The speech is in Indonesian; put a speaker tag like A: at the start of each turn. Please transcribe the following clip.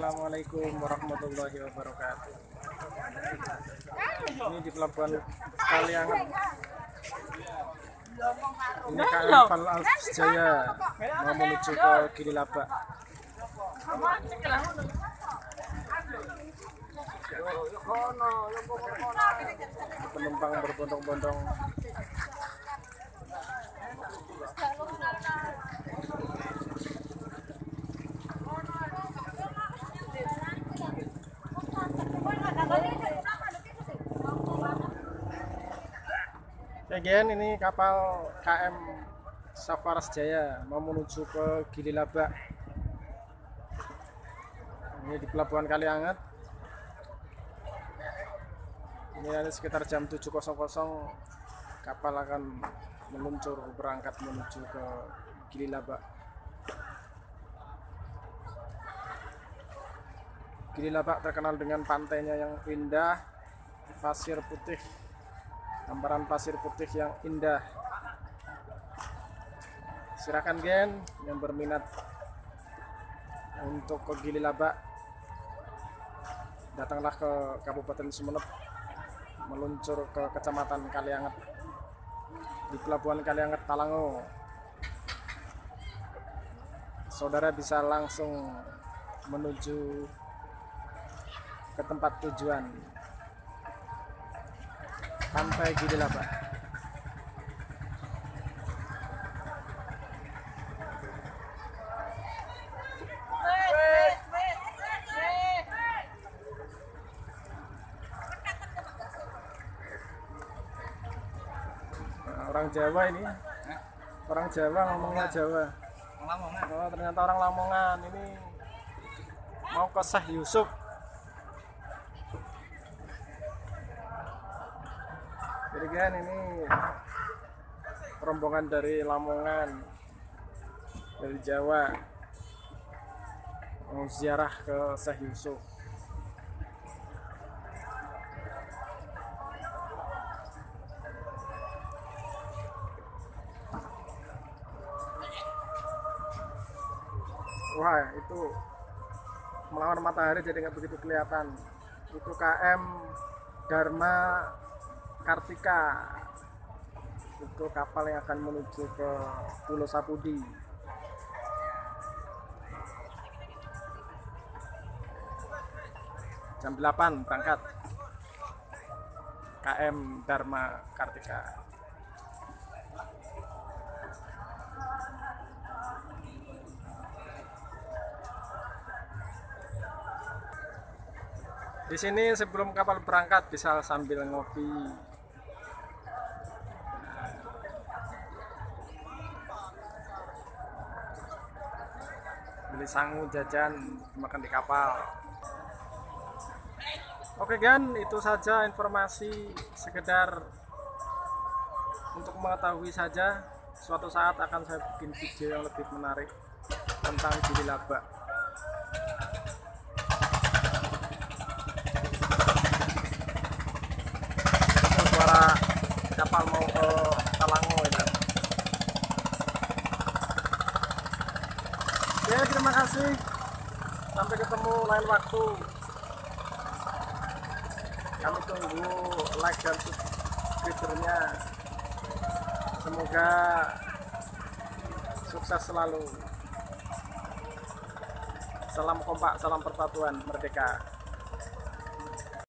A: Assalamualaikum warahmatullahi wabarakatuh. Ini di pelabuhan Kalianget. Ini KM Fal Jaya mau menuju ke Gililabak. Penumpang berbondong-bondong. Again, ini kapal KM Fal Jaya mau menuju ke Gililabak. Ini di pelabuhan Kalianget. Ini nanti sekitar jam 7.00 kapal akan meluncur berangkat menuju ke Gililabak. Gililabak terkenal dengan pantainya yang indah, pasir putih, hamparan pasir putih yang indah. Silakan gen yang berminat untuk ke Gililabak, datanglah ke Kabupaten Sumeneb, meluncur ke Kecamatan Kalianget di Pelabuhan Kalianget Talango. Saudara bisa langsung menuju ke tempat tujuan Pantai Gililabak. Orang Jawa ini, orang Jawa ngomongnya Jawa. Oh, ternyata orang Lamongan. Ini mau ke Syekh Yusuf. Jadi kan ini rombongan dari Lamongan, dari Jawa, mau ziarah ke Syekh Yusuf. Wah, itu melawan matahari jadi nggak begitu kelihatan. Itu KM Dharma Kartika. Itu kapal yang akan menuju ke Pulau Sapudi. Jam 8 berangkat KM Dharma Kartika. Di sini sebelum kapal berangkat bisa sambil ngopi. Beli sangu, jajan, makan di kapal. Oke kan, itu saja informasi sekedar untuk mengetahui saja. Suatu saat akan saya bikin video yang lebih menarik tentang Gililabak. Suara kapal mau ke Talango ini. Oke, terima kasih. Sampai ketemu lain waktu. Kami tunggu like dan subscribe-nya. Semoga sukses selalu. Salam kompak, salam persatuan, merdeka.